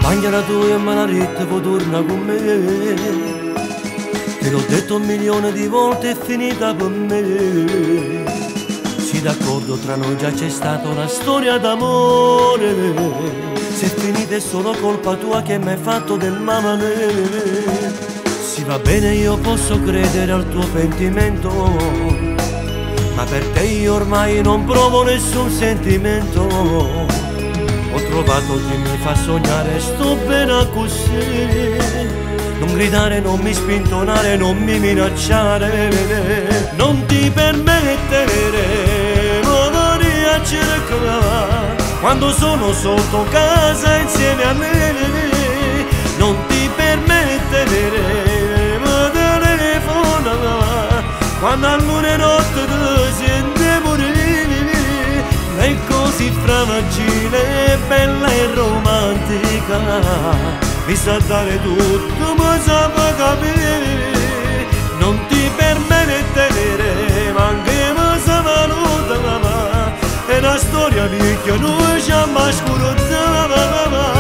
Mangiala tu e me la ritta può torna con me. Te l'ho detto 1.000.000 di volte, è finita per me. Sì, d'accordo, tra noi già c'è stata una storia d'amore. Se è finita è solo colpa tua che mi hai fatto del male. Sì, va bene, io posso credere al tuo pentimento, ma per te io ormai non provo nessun sentimento. Ho trovato chi mi fa sognare, sto bene così. Non gridare, non mi spintonare, non mi minacciare. Non ti permettere di a cercare quando sono sotto casa insieme a me. Non ti permettere di telefonare quando a luna e notte ti senti morire. È così fragile, bella e romantica, mi sa dare tutto, ma sa capire. Non ti permettere, ma anche mi sa valuta. È una storia vecchia, noi ci abbiamo scurata.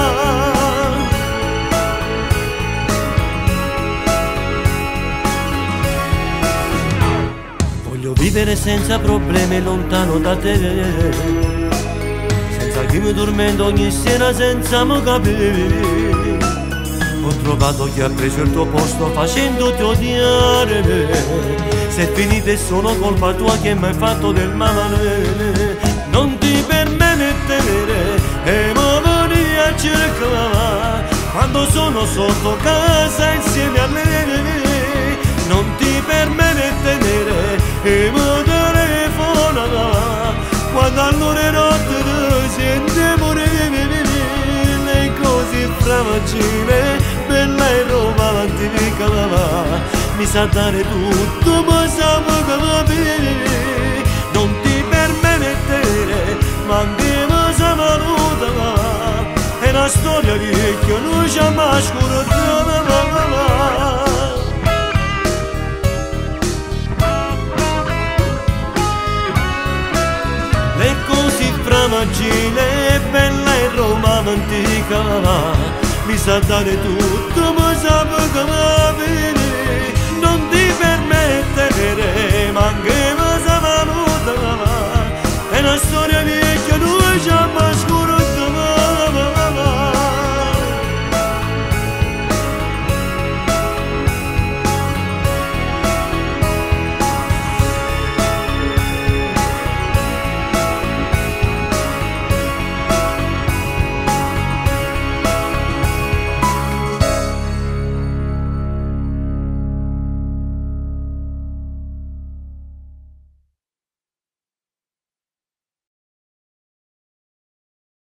Voglio vivere senza problemi, lontano da te, senza chi mi tormenta ogni sera, senza mi capire. Ho trovato chi ha preso il tuo posto facendoti odiare. Se è finita è solo colpa tua che mi hai fatto del male. Non ti permettere e mi vieni a cercare quando sono sotto casa insieme a lei. Non ti permettere e mi telefona quando allora è notte ti senti morire. Lei così fragile, bella e romantica, mi sa dare tutto, ma sa capire. Non ti permettere, ma anche mi sa valuta. È una storia vecchia, noi ci abbiamo scurata. È così fragile, bella e romantica, mi sa dare tutto, ma sa capire.